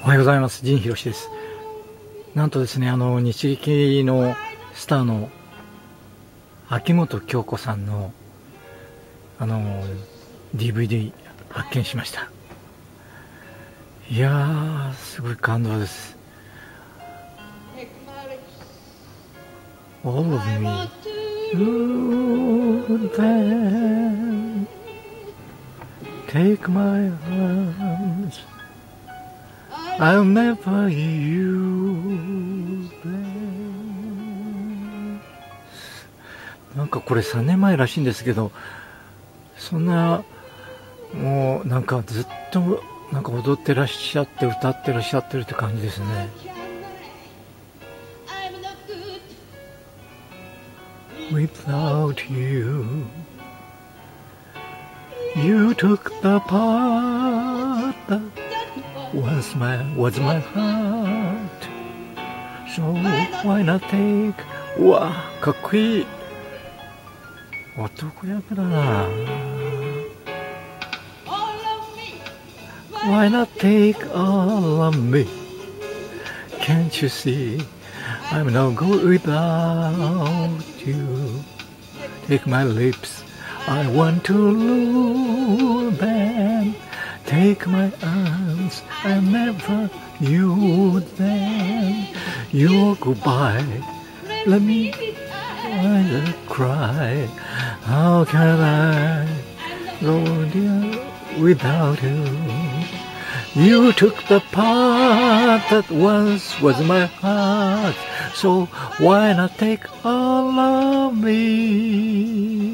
おはようございます。陣博です。なんとですね、日劇のスターの秋元京子さんのDVD 発見しました。いやー、すごい感動です。All of me would then take my arms, I'll never you then。 なんかこれ3年前らしいんですけど、そんなもうなんかずっとなんか踊ってらっしゃって歌ってらっしゃってるって感じですね。Without you, you took the part that was my heart. So why not take? うわ、かっこいい。男役だな。Why not take all of me? Can't you see I'm no good without you? Take my lips, I want to lose them. Take my arms, I never knew them. Your goodbye, let me cry. How can I go dear without you? You took the part that once was my heart, so why not take all of me?